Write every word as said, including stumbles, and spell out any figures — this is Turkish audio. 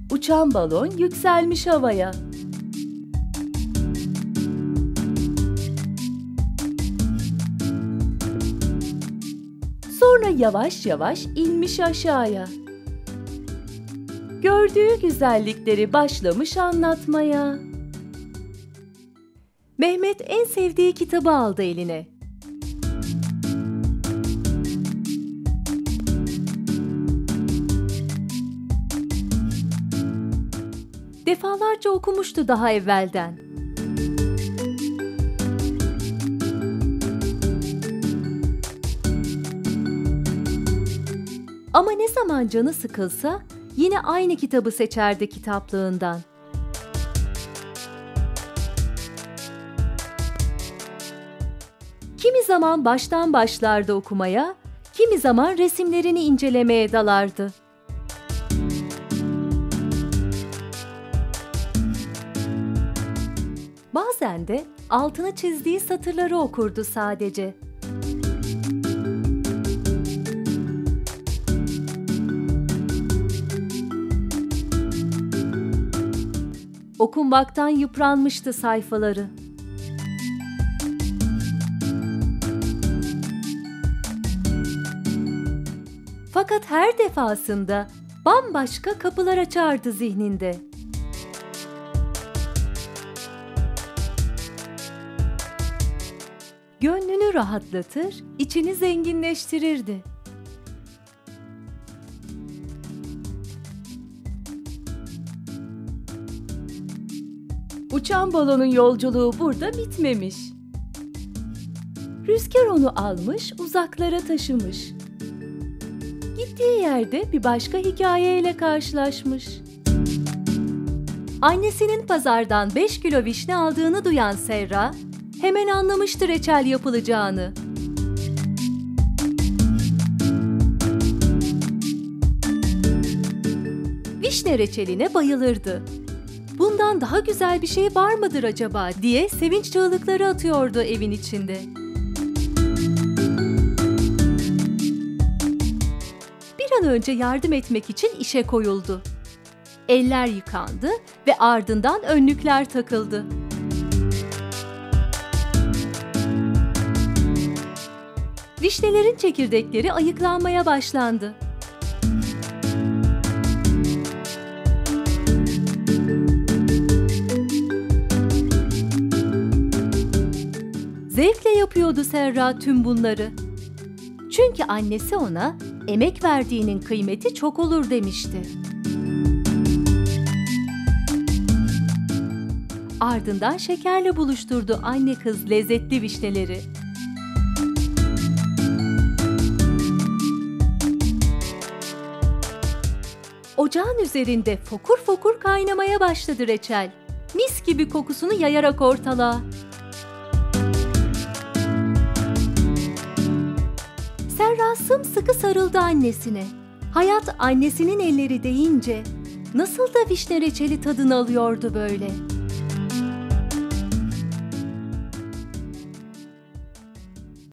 Uçan balon yükselmiş havaya. Sonra yavaş yavaş inmiş aşağıya. Gördüğü güzellikleri başlamış anlatmaya. Mehmet en sevdiği kitabı aldı eline. Defalarca okumuştu daha evvelden. Ama ne zaman canı sıkılsa yine aynı kitabı seçerdi kitaplığından. Kimi zaman baştan başlardı okumaya, kimi zaman resimlerini incelemeye dalardı. Bazen de altını çizdiği satırları okurdu sadece. Okunmaktan yıpranmıştı sayfaları. Fakat her defasında bambaşka kapılar açardı zihninde. Gönlünü rahatlatır, içini zenginleştirirdi. Uçan balonun yolculuğu burada bitmemiş. Rüzgar onu almış, uzaklara taşımış. Gittiği yerde bir başka hikayeyle karşılaşmış. Annesinin pazardan beş kilo vişne aldığını duyan Serra, hemen anlamıştı reçel yapılacağını. Vişne reçeline bayılırdı. Bundan daha güzel bir şey var mıdır acaba diye sevinç çığlıkları atıyordu evin içinde. Bir an önce yardım etmek için işe koyuldu. Eller yıkandı ve ardından önlükler takıldı. Vişnelerin çekirdekleri ayıklanmaya başlandı. Zevkle yapıyordu Serra tüm bunları. Çünkü annesi ona emek verdiğinin kıymeti çok olur demişti. Ardından şekerle buluşturdu anne kız lezzetli vişneleri. Ocağın üzerinde fokur fokur kaynamaya başladı reçel. Mis gibi kokusunu yayarak ortalığa. Serra sımsıkı sarıldı annesine. Hayat annesinin elleri değince nasıl da vişne reçeli tadını alıyordu böyle.